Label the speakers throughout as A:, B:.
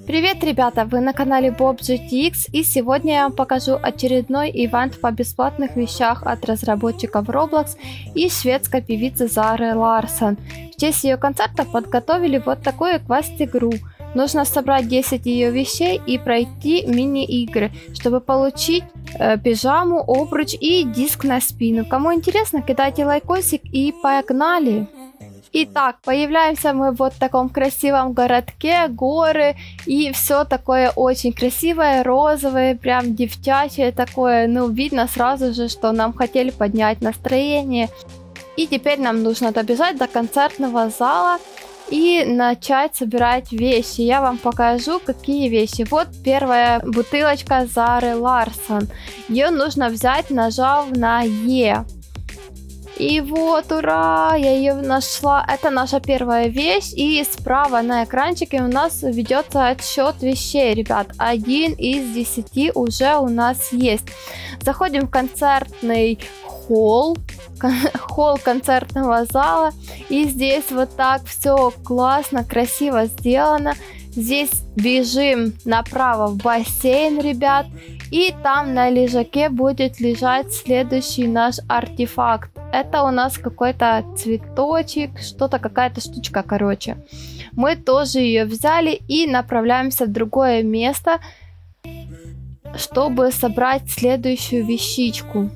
A: Привет, ребята! Вы на канале Bob GTX, и сегодня я вам покажу очередной ивент по бесплатных вещах от разработчиков Roblox и шведской певицы Зары Ларсон. В честь ее концерта подготовили вот такую квест-игру. Нужно собрать 10 ее вещей и пройти мини-игры, чтобы получить пижаму, обруч и диск на спину. Кому интересно, кидайте лайкосик и погнали! Итак, появляемся мы в вот таком красивом городке, горы и все такое очень красивое, розовое, прям девчачье такое. Ну, видно сразу же, что нам хотели поднять настроение. И теперь нам нужно добежать до концертного зала и начать собирать вещи. Я вам покажу, какие вещи. Вот первая бутылочка Зары Ларсон. Ее нужно взять, нажав на Е. И вот, ура, я ее нашла. Это наша первая вещь. И справа на экранчике у нас ведется отсчет вещей, ребят. 1 из 10 уже у нас есть. Заходим в концертный холл. Холл концертного зала. И здесь вот так все классно, красиво сделано. Здесь бежим направо в бассейн, ребят. И там на лежаке будет лежать следующий наш артефакт. Это у нас какой-то цветочек, что-то, какая-то штучка, короче. Мы тоже ее взяли и направляемся в другое место, чтобы собрать следующую вещичку.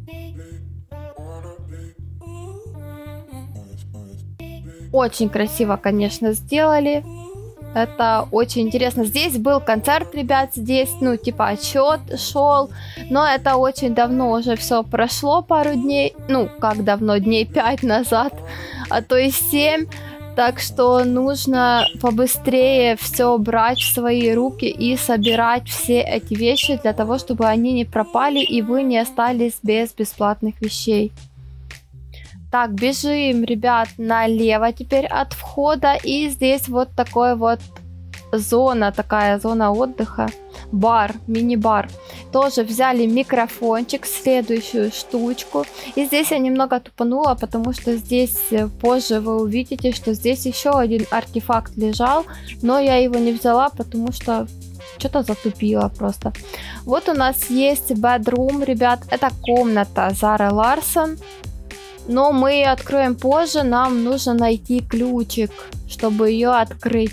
A: Очень красиво, конечно, сделали. Это очень интересно. Здесь был концерт, ребят, здесь, ну, типа, отчет шел, но это очень давно уже все прошло, пару дней, ну, как давно, дней 5 назад, а то и 7, так что нужно побыстрее все брать в свои руки и собирать все эти вещи для того, чтобы они не пропали и вы не остались без бесплатных вещей. Так, бежим, ребят, налево теперь от входа. И здесь вот такой вот зона, такая зона отдыха. Бар, мини-бар. Тоже взяли микрофончик, следующую штучку. И здесь я немного тупанула, потому что здесь позже вы увидите, что здесь еще один артефакт лежал. Но я его не взяла, потому что что-то затупила просто. Вот у нас есть bedroom, ребят. Это комната Зары Ларсон. Но мы ее откроем позже, нам нужно найти ключик, чтобы ее открыть.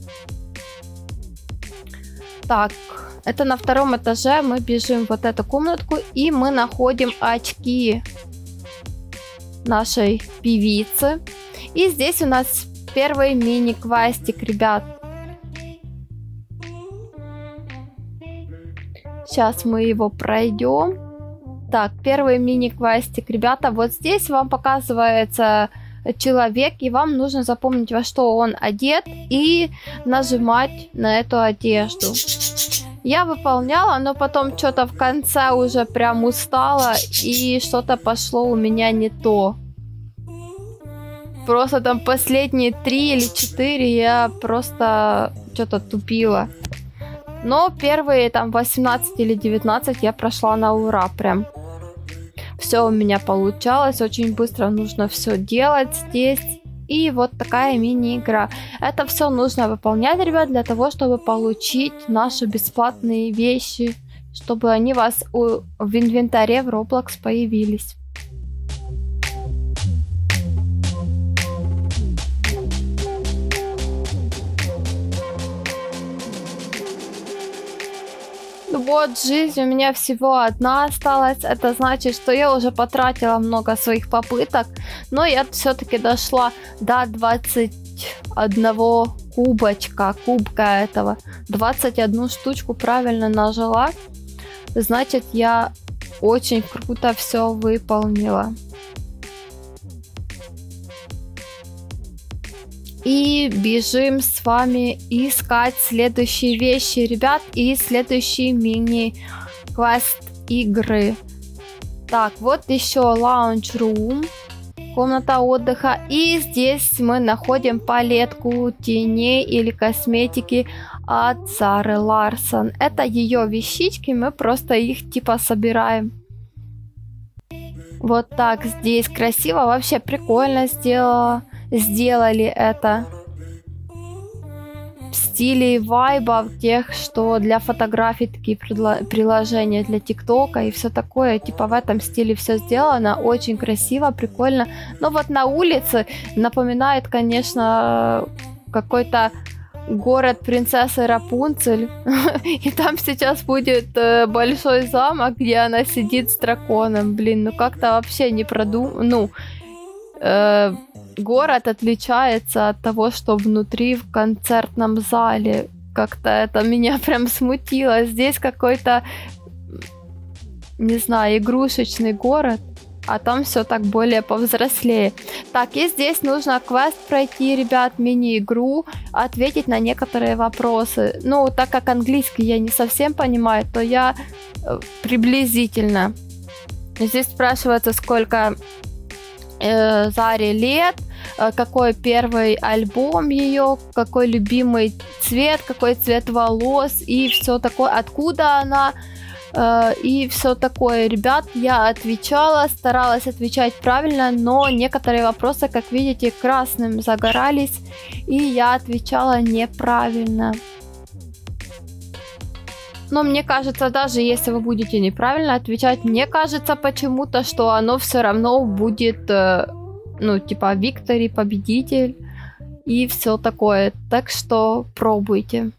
A: Так, это на втором этаже, мы бежим в вот эту комнатку и мы находим очки нашей певицы. И здесь у нас первый мини-квестик, ребят. Сейчас мы его пройдем. Так, первый мини-квестик, ребята, вот здесь вам показывается человек, и вам нужно запомнить, во что он одет, и нажимать на эту одежду. Я выполняла, но потом что-то в конце уже прям устала, и что-то пошло у меня не то. Просто там последние 3 или 4 я просто что-то тупила. Но первые там 18 или 19 я прошла на ура прям. Все у меня получалось, очень быстро нужно все делать здесь. И вот такая мини-игра. Это все нужно выполнять, ребят, для того, чтобы получить наши бесплатные вещи, чтобы они у вас в инвентаре в Roblox появились. Вот, жизнь у меня всего одна осталась. Это значит, что я уже потратила много своих попыток. Но я все-таки дошла до 21 кубка этого. 21 штучку правильно нажала. Значит, я очень круто все выполнила. И бежим с вами искать следующие вещи, ребят, и следующие мини-квест игры. Так, вот еще lounge room, комната отдыха. И здесь мы находим палетку теней или косметики от Зары Ларсон. Это ее вещички, мы просто их типа собираем. Вот так здесь красиво, вообще прикольно сделали это. стилей, вайбов тех, что для фотографий такие приложения для ТикТока и все такое. Типа в этом стиле все сделано, очень красиво, прикольно. Но вот на улице напоминает, конечно, какой-то город принцессы Рапунцель. И там сейчас будет большой замок, где она сидит с драконом. Блин, ну как-то вообще не продумано. Город отличается от того, что внутри в концертном зале. Как-то это меня прям смутило. Здесь какой-то, не знаю, игрушечный город, а там все так более повзрослее. Так, и здесь нужно квест пройти, ребят, мини-игру, ответить на некоторые вопросы. Ну, так как английский я не совсем понимаю, то я приблизительно. Здесь спрашивается, сколько Заре лет, какой первый альбом ее, какой любимый цвет, какой цвет волос и все такое, откуда она и все такое. Ребят, я отвечала, старалась отвечать правильно, но некоторые вопросы, как видите, красным загорались, и я отвечала неправильно. Но мне кажется, даже если вы будете неправильно отвечать, мне кажется почему-то, что оно все равно будет, ну, типа, victory, победитель и все такое. Так что пробуйте.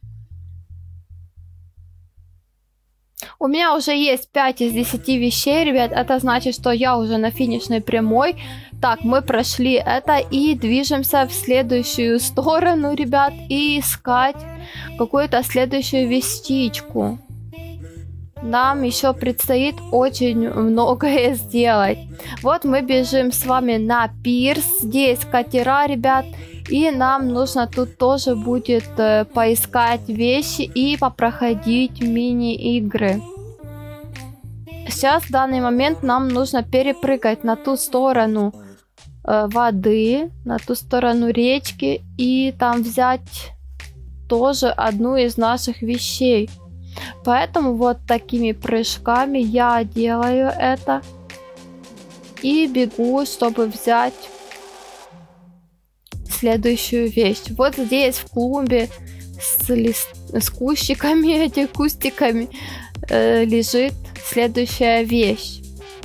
A: У меня уже есть 5 из 10 вещей, ребят. Это значит, что я уже на финишной прямой. Так, мы прошли это и движемся в следующую сторону, ребят, и искать какую-то следующую вестичку. Нам еще предстоит очень многое сделать. Вот мы бежим с вами на пирс. Здесь катера, ребят. И нам нужно тут тоже будет поискать вещи и попроходить мини-игры. Сейчас в данный момент нам нужно перепрыгать на ту сторону воды, на ту сторону речки и там взять тоже одну из наших вещей. Поэтому вот такими прыжками я делаю это и бегу, чтобы взять следующую вещь. Вот здесь в клумбе с кустиками, этими кустиками лежит следующая вещь.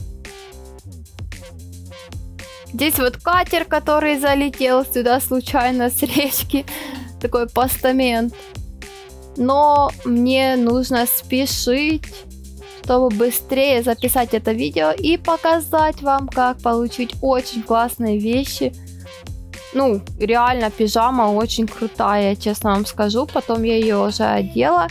A: Здесь вот катер, который залетел сюда случайно с речки. Такой постамент. Но мне нужно спешить, чтобы быстрее записать это видео и показать вам, как получить очень классные вещи. Ну, реально пижама очень крутая, честно вам скажу. Потом я ее уже одела.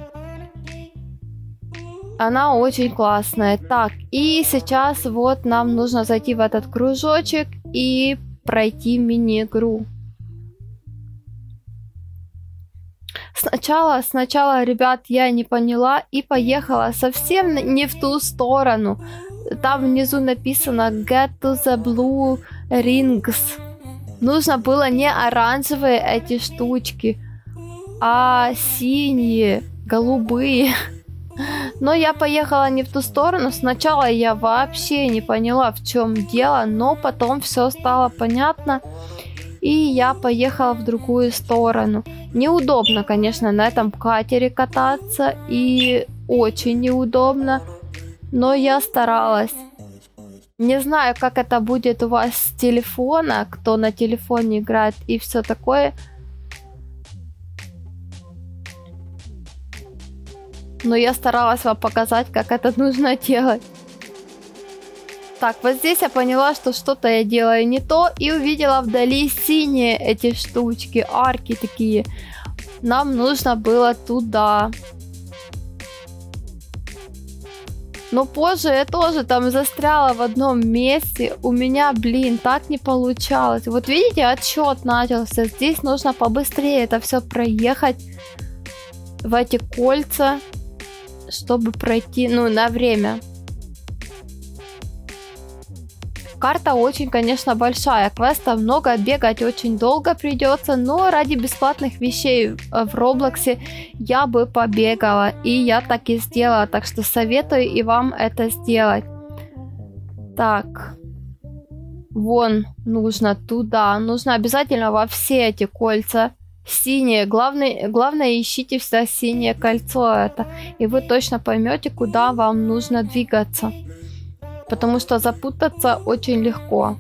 A: Она очень классная. Так, и сейчас вот нам нужно зайти в этот кружочек и пройти мини-игру. Сначала, ребят, я не поняла и поехала совсем не в ту сторону. Там внизу написано Get to the blue rings. Нужно было не оранжевые эти штучки, а синие, голубые. Но я поехала не в ту сторону. Сначала я вообще не поняла, в чем дело, но потом все стало понятно. И я поехала в другую сторону. Неудобно, конечно, на этом катере кататься. И очень неудобно. Но я старалась. Не знаю, как это будет у вас с телефона, кто на телефоне играет и все такое. Но я старалась вам показать, как это нужно делать. Так, вот здесь я поняла, что что-то я делаю не то. И увидела вдали синие эти штучки, арки такие. Нам нужно было туда. Но позже я тоже там застряла в одном месте. У меня, блин, так не получалось. Вот видите, отсчет начался. Здесь нужно побыстрее это все проехать в эти кольца, чтобы пройти, ну, на время. Карта очень, конечно, большая. Квеста много, бегать очень долго придется. Но ради бесплатных вещей в Роблоксе я бы побегала. И я так и сделала. Так что советую и вам это сделать. Так. Вон, нужно туда. Нужно обязательно во все эти кольца синее. Главное ищите всегда синее кольцо это. И вы точно поймете, куда вам нужно двигаться. Потому что запутаться очень легко.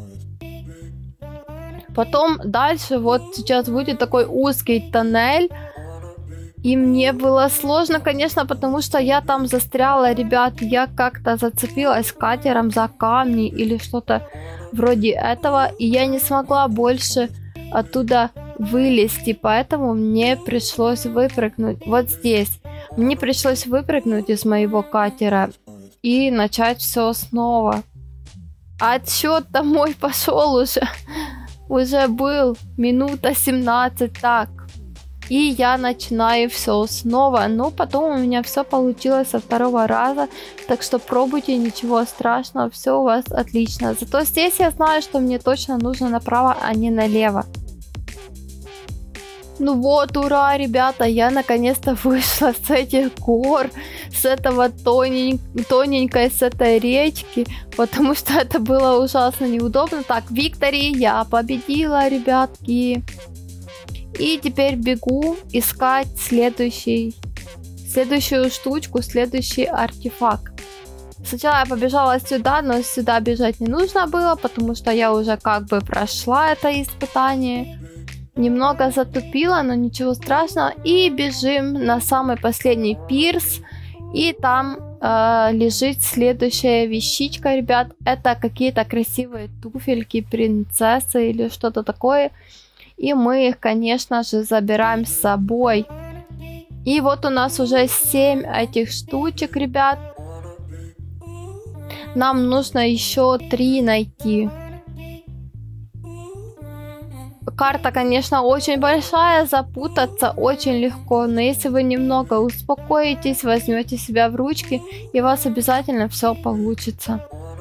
A: Потом дальше вот сейчас будет такой узкий тоннель. И мне было сложно, конечно, потому что я там застряла, ребят. Я как-то зацепилась катером за камни или что-то вроде этого. И я не смогла больше оттуда вылезти. Поэтому мне пришлось выпрыгнуть вот здесь. Мне пришлось выпрыгнуть из моего катера и начать все снова. Отсчет-то мой пошел уже. Уже был минута 17. Так. И я начинаю все снова. Но потом у меня все получилось со второго раза. Так что пробуйте, ничего страшного. Все у вас отлично. Зато здесь я знаю, что мне точно нужно направо, а не налево. Ну вот, ура, ребята, я наконец-то вышла с этих гор, с этого тоненькой, с этой речки, потому что это было ужасно неудобно. Так, Виктори, я победила, ребятки. И теперь бегу искать следующую штучку, следующий артефакт. Сначала я побежала сюда, но сюда бежать не нужно было, потому что я уже как бы прошла это испытание. Немного затупила, но ничего страшного. И бежим на самый последний пирс. И там лежит следующая вещичка, ребят. Это какие-то красивые туфельки принцессы или что-то такое. И мы их, конечно же, забираем с собой. И вот у нас уже 7 этих штучек, ребят. Нам нужно еще 3 найти. Карта, конечно, очень большая, запутаться очень легко, но если вы немного успокоитесь, возьмете себя в ручки, и у вас обязательно все получится.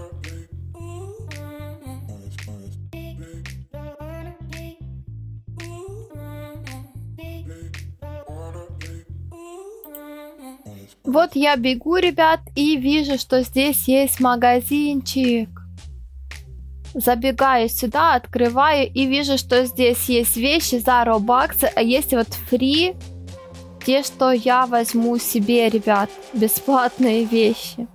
A: Вот я бегу, ребят, и вижу, что здесь есть магазинчик. Забегаю сюда, открываю и вижу, что здесь есть вещи за робаксы, а есть вот фри, те, что я возьму себе, ребят, бесплатные вещи.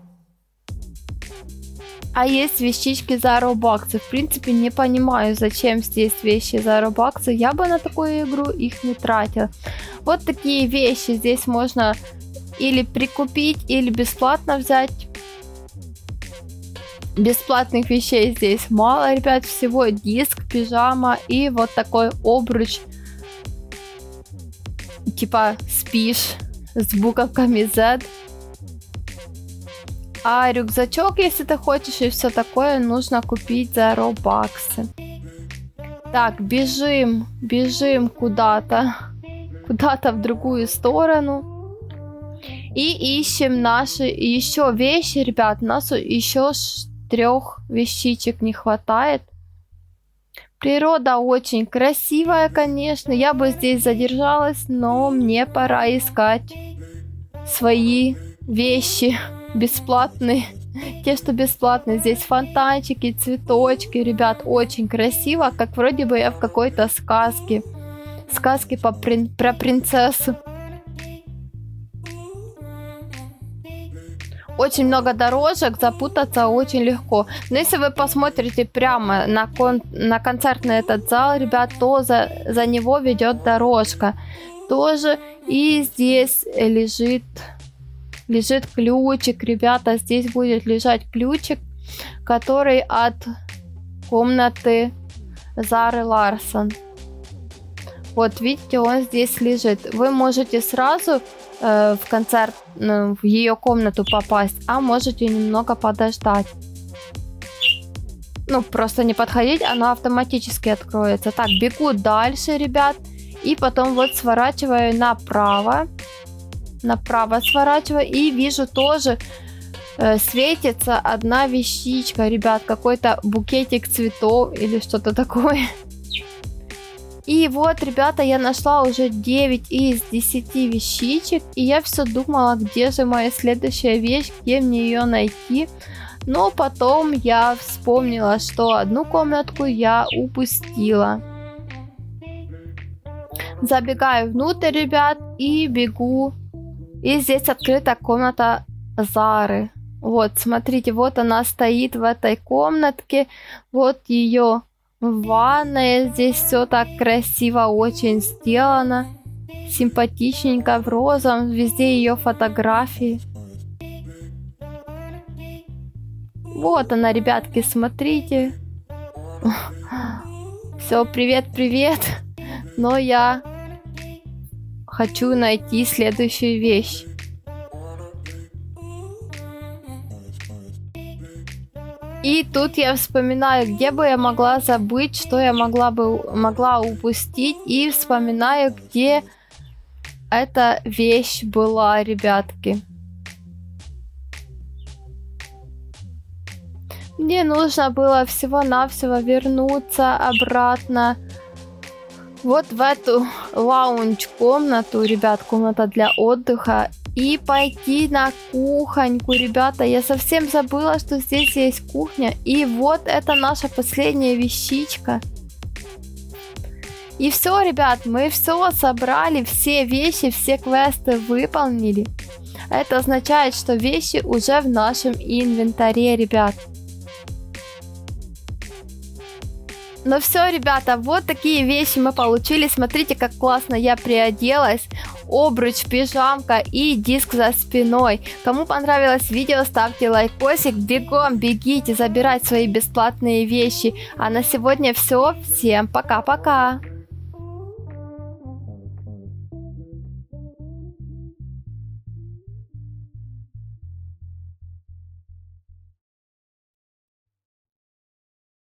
A: А есть вещички за робаксы. В принципе, не понимаю, зачем здесь вещи за робаксы. Я бы на такую игру их не тратила. Вот такие вещи здесь можно или прикупить, или бесплатно взять. Бесплатных вещей здесь мало, ребят, всего диск, пижама и вот такой обруч, типа спишь, с буковками Z. А рюкзачок, если ты хочешь, и все такое, нужно купить за робаксы. Так, бежим куда-то в другую сторону. И ищем наши еще вещи, ребят. У нас еще 3 вещичек не хватает. Природа очень красивая, конечно. Я бы здесь задержалась, но мне пора искать свои вещи бесплатные. Те, что бесплатные. Здесь фонтанчики, цветочки, ребят. Очень красиво, как вроде бы я в какой-то сказке. Сказки про принцессу. Очень много дорожек, запутаться очень легко. Но если вы посмотрите прямо на концертный этот зал, ребят, то за него ведет дорожка. Тоже. И здесь лежит ключик, ребята. Здесь будет лежать ключик, который от комнаты Зары Ларсон. Вот видите, он здесь лежит. Вы можете сразу в концерт, в ее комнату попасть, а можете немного подождать. Ну, просто не подходить, оно автоматически откроется. Так, бегу дальше, ребят. И потом вот сворачиваю направо. Направо сворачиваю. И вижу тоже светится одна вещичка, ребят. Какой-то букетик цветов или что-то такое. И вот, ребята, я нашла уже 9 из 10 вещичек. И я все думала, где же моя следующая вещь, где мне ее найти. Но потом я вспомнила, что одну комнатку я упустила. Забегаю внутрь, ребят, и бегу. И здесь открыта комната Зары. Вот, смотрите, вот она стоит в этой комнатке. Вот ее ванная. Здесь все так красиво, очень сделано. Симпатичненько, в розовом. Везде ее фотографии. Вот она, ребятки, смотрите. Все, привет. Но я хочу найти следующую вещь. И тут я вспоминаю, где бы я могла забыть, что я могла упустить. И вспоминаю, где эта вещь была, ребятки. Мне нужно было всего-навсего вернуться обратно вот в эту лаунж-комнату, ребят, комната для отдыха, и пойти на кухоньку, ребята. Я совсем забыла, что здесь есть кухня. И вот это наша последняя вещичка. И все, ребят, мы все собрали, все вещи, все квесты выполнили. Это означает, что вещи уже в нашем инвентаре, ребят. Ну все, ребята, вот такие вещи мы получили. Смотрите, как классно я приоделась. Обруч, пижамка и диск за спиной. Кому понравилось видео, ставьте лайкосик. Бегом, бегите забирать свои бесплатные вещи. А на сегодня все. Всем пока-пока.